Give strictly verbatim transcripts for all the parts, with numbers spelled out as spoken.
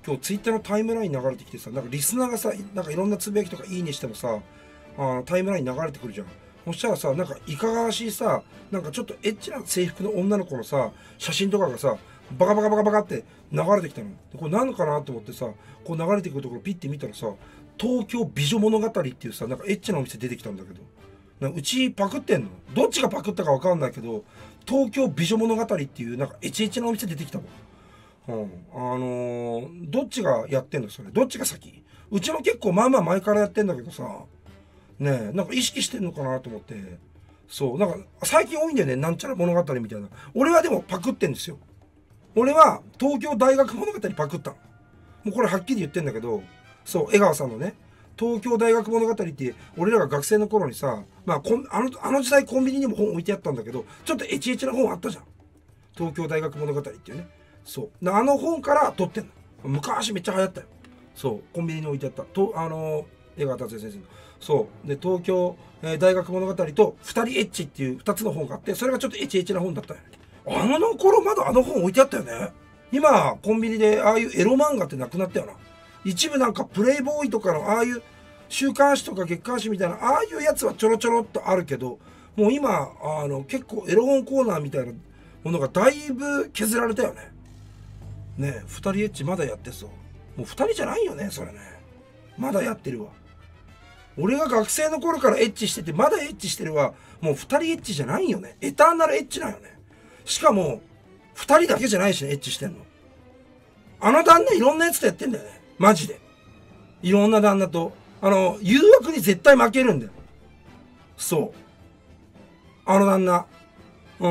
今日ツイッターのタイムライン流れてきてさ、なんかリスナーがさ、なんかいろんなつぶやきとかいいねしてもさ、あのタイムライン流れてくるじゃん。そしたらさ、なんかいかがわしいさ、なんかちょっとエッチな制服の女の子のさ、写真とかがさ、バカバカバカバカって流れてきたの。でこれ何かなと思ってさ、こう流れてくるところピッて見たらさ、東京美女物語っていうさ、なんかエッチなお店出てきたんだけど、なんかうちパクってんの？どっちがパクったかわかんないけど、東京美女物語っていうなんかエチエチなお店出てきたもん。うん、あのー、どっちがやってんのそれ？どっちが先？うちも結構まあまあ前からやってんだけどさ、ねえ、なんか意識してんのかなと思って。そう、なんか最近多いんだよね、なんちゃら物語みたいな。俺はでもパクってんですよ。俺は東京大学物語パクったの。もうこれはっきり言ってんだけど、そう、江川さんのね、東京大学物語って俺らが学生の頃にさ、まあこんあの、あの時代コンビニにも本置いてあったんだけど、ちょっとエチエチな本あったじゃん。東京大学物語っていうね。そう。あの本から撮ってんの。昔めっちゃ流行ったよ。そう。コンビニに置いてあった。と、あの、江川達也先生の。そう。で、東京、えー、大学物語と二人エッチっていう二つの本があって、それがちょっとエチエチな本だったよね。あの頃まだあの本置いてあったよね。今、コンビニでああいうエロ漫画ってなくなったよな。一部なんかプレイボーイとかのああいう週刊誌とか月刊誌みたいな、ああいうやつはちょろちょろっとあるけど、もう今、あの、結構エロ本コーナーみたいなものがだいぶ削られたよね。ねえ、二人エッチまだやってそう。もう二人じゃないよね、それね。まだやってるわ。俺が学生の頃からエッチしてて、まだエッチしてるわ。もう二人エッチじゃないよね。エターナルエッチなんよね。しかも、二人だけじゃないしね、エッチしてんの。あの旦那いろんなやつとやってんだよね。マジで。いろんな旦那と。あの、誘惑に絶対負けるんだよ。そう。あの旦那。うん。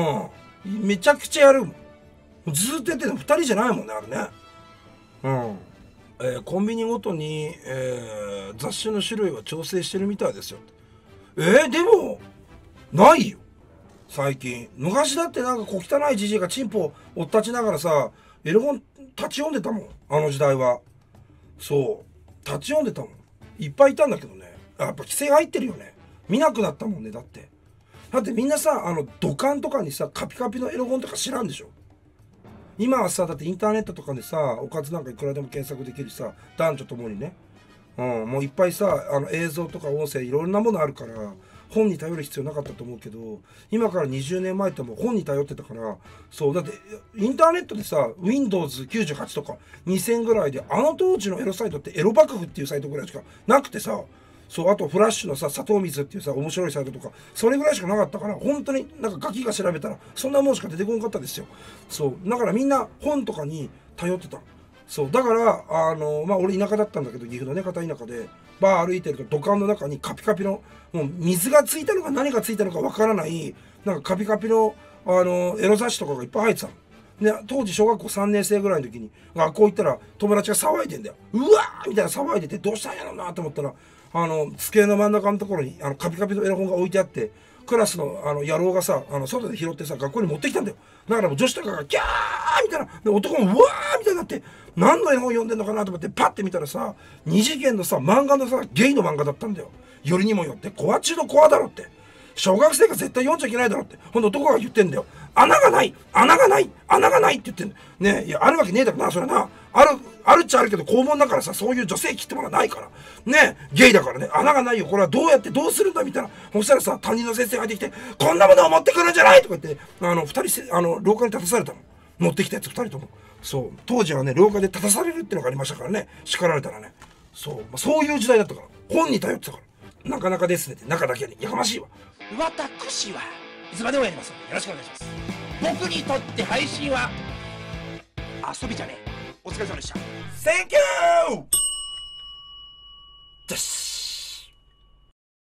めちゃくちゃやるもん。ずーっとやってるの。二人じゃないもんね、あれね。うん。えー、コンビニごとに、えー、雑誌の種類は調整してるみたいですよ。えー、でも、ないよ。最近。昔だってなんか小汚いじじいがチンポを追っ立ちながらさ、エロ本立ち読んでたもん。あの時代は。そう。立ち読んでたもん。いっぱいいたんだけどね。やっぱ規制入ってるよね。見なくなったもんね、だって。だってみんなさ、あの、土管とかにさ、カピカピのエロ本とか知らんでしょ。今はさ、だってインターネットとかでさ、おかずなんかいくらでも検索できるしさ、男女ともにね。うん、もういっぱいさ、あの映像とか音声いろんなものあるから、本に頼る必要なかったと思うけど、今からにじゅうねんまえってもう本に頼ってたから、そう、だってインターネットでさ、ウィンドウズきゅうじゅうはち とかにせんぐらいで、あの当時のエロサイトってエロ幕府っていうサイトぐらいしかなくてさ、そう、あとフラッシュのさ、砂糖水っていうさ、面白いサイトとか、それぐらいしかなかったから、本当になんかガキが調べたら、そんなもんしか出てこなかったですよ。そう、だからみんな本とかに頼ってた。そう、だから、あの、まあ、俺田舎だったんだけど、岐阜のね、片田舎で、バー歩いてると土管の中にカピカピの、もう水がついたのか何がついたのかわからない、なんかカピカピの、あの、エロ雑誌とかがいっぱい入ってたの。で、当時小学校さんねん生ぐらいの時に、学校行ったら友達が騒いでんだよ。うわーみたいな騒いでて、どうしたんやろうなと思ったら、あの、机の真ん中のところに、あの、カピカピのエロ本が置いてあって、クラスの、あの、野郎がさ、あの、外で拾ってさ、学校に持ってきたんだよ。だからもう女子とかが、キャーみたいな、で、男も、うわーみたいになって、何の絵本読んでんのかなと思って、パッて見たらさ、二次元のさ、漫画のさ、ゲイの漫画だったんだよ。よりにもよって、コア中のコアだろって。小学生が絶対読んじゃいけないだろって。ほんと男が言ってんだよ。穴がない穴がない穴がないって言ってんだよ。ねえ、いや、あるわけねえだろな、それな。ある、あるっちゃあるけど、肛門だからさ、そういう女性器ってものはないから。ねえ、ゲイだからね、穴がないよ。これはどうやってどうするんだみたいな。そしたらさ、担任の先生が入ってきて、こんなものを持ってくるんじゃないとか言って、あの、二人せ、あの、廊下に立たされたの。持ってきたやつ二人とも。そう。当時はね、廊下で立たされるってのがありましたからね。叱られたらね。そう。まあ、そういう時代だったから。本に頼ってたから。なかなかですねって、中だけに。やかましいわ。 私はいつまでもやりますのでよろしくお願いします。僕にとって配信は遊びじゃねえ。お疲れ様でした。 センキュー